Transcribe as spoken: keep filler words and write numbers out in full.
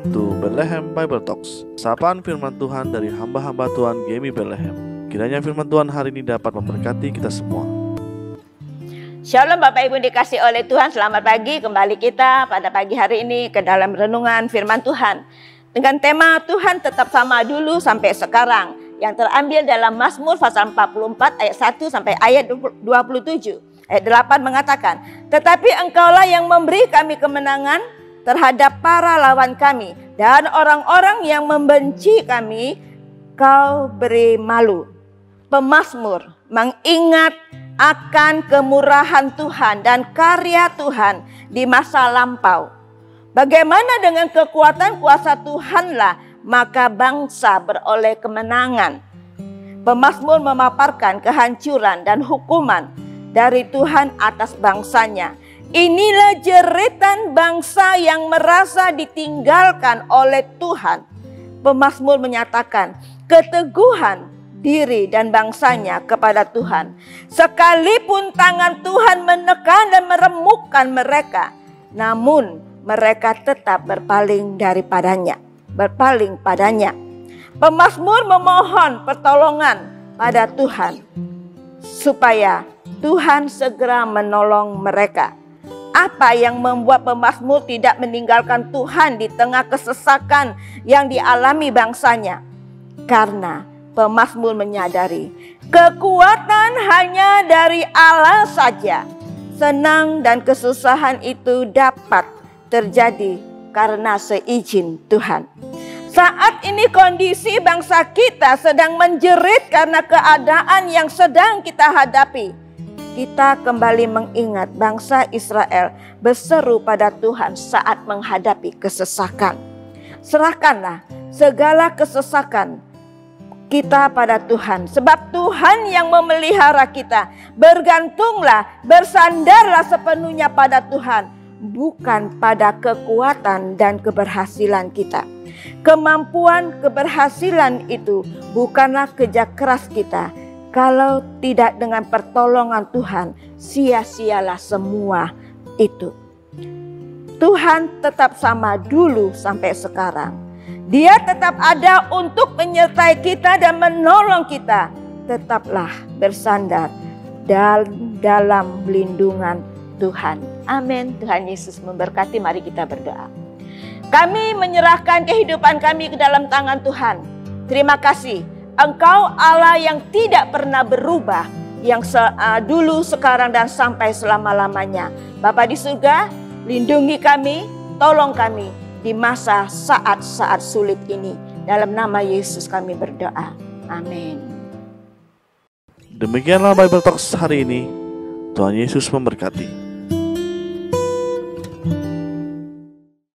to Bethlehem Bible Talks, sapaan firman Tuhan dari hamba-hamba Tuhan G M I Bethlehem. Kiranya firman Tuhan hari ini dapat memberkati kita semua. Shalom Bapak Ibu dikasih oleh Tuhan, selamat pagi. Kembali kita pada pagi hari ini ke dalam renungan firman Tuhan dengan tema Tuhan tetap sama dulu sampai sekarang, yang terambil dalam Mazmur pasal empat puluh empat ayat satu sampai ayat dua puluh tujuh. Ayat delapan mengatakan, tetapi engkaulah yang memberi kami kemenangan terhadap para lawan kami, dan orang-orang yang membenci kami kau beri malu. Pemazmur mengingat akan kemurahan Tuhan dan karya Tuhan di masa lampau. Bagaimana dengan kekuatan kuasa Tuhanlah maka bangsa beroleh kemenangan. Pemazmur memaparkan kehancuran dan hukuman dari Tuhan atas bangsanya. Inilah jeritan bangsa yang merasa ditinggalkan oleh Tuhan. Pemazmur menyatakan keteguhan diri dan bangsanya kepada Tuhan. Sekalipun tangan Tuhan menekan dan meremukkan mereka, namun mereka tetap berpaling daripadanya, berpaling padanya. Pemazmur memohon pertolongan pada Tuhan supaya Tuhan segera menolong mereka. Apa yang membuat pemazmur tidak meninggalkan Tuhan di tengah kesesakan yang dialami bangsanya? Karena pemazmur menyadari kekuatan hanya dari Allah saja. Senang dan kesusahan itu dapat terjadi karena seizin Tuhan. Saat ini kondisi bangsa kita sedang menjerit karena keadaan yang sedang kita hadapi. Kita kembali mengingat bangsa Israel berseru pada Tuhan saat menghadapi kesesakan. Serahkanlah segala kesesakan kita pada Tuhan, sebab Tuhan yang memelihara kita. Bergantunglah, bersandarlah sepenuhnya pada Tuhan, bukan pada kekuatan dan keberhasilan kita. Kemampuan keberhasilan itu bukanlah kerja keras kita. Kalau tidak dengan pertolongan Tuhan, sia-sialah semua itu. Tuhan tetap sama dulu sampai sekarang. Dia tetap ada untuk menyertai kita dan menolong kita. Tetaplah bersandar dalam lindungan Tuhan. Amin. Tuhan Yesus memberkati. Mari kita berdoa. Kami menyerahkan kehidupan kami ke dalam tangan Tuhan. Terima kasih. Engkau Allah yang tidak pernah berubah, yang se uh, dulu, sekarang, dan sampai selama-lamanya. Bapa di surga, lindungi kami, tolong kami di masa saat-saat sulit ini. Dalam nama Yesus kami berdoa. Amin. Demikianlah Bible Talks hari ini. Tuhan Yesus memberkati.